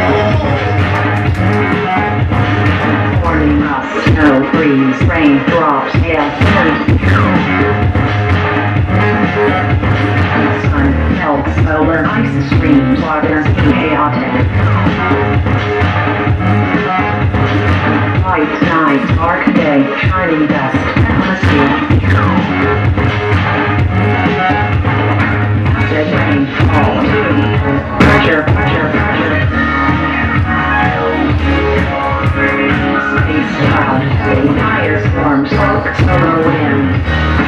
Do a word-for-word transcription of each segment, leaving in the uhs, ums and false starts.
Morning dust, snow, freeze, rain, drops, hail, wind. Sun melts, solar, ice streams, water, chaotic. Light night, dark day, shining dust, atmosphere. Acid rain, fall, pressure, pressure, pressure. Space cloud, a firestorm, smoke, solar wind.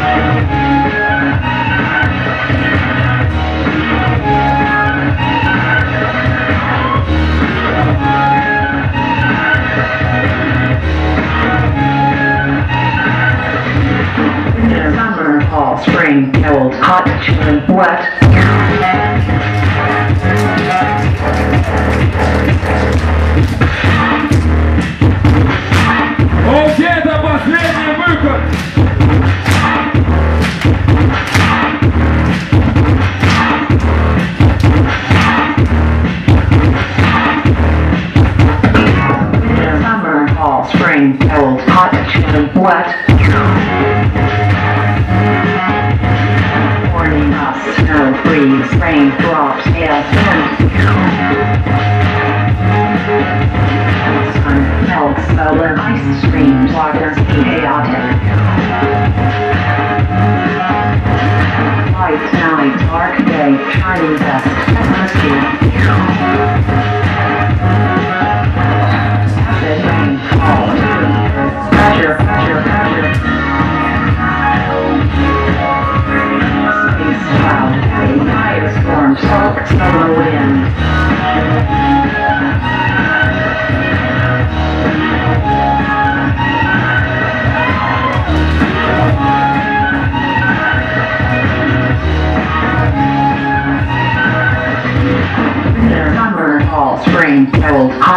Winter, summer, fall, spring, cold, hot, chilly, wet. Окей, это последний выход. Winter, summer, fall, spring, cold, hot, chilly, wet. Morning dust, snow, freeze, rain, drops, hail, wind. Sun melts, solar, ice streams, water, chaotic. Light night, dark day, shining dust, atmosphere. Acid rain, fall, pressure, pressure, pressure. Space cloud, a firestorm, smoke, solar wind. Winter, summer, fall, spring, cold, hot.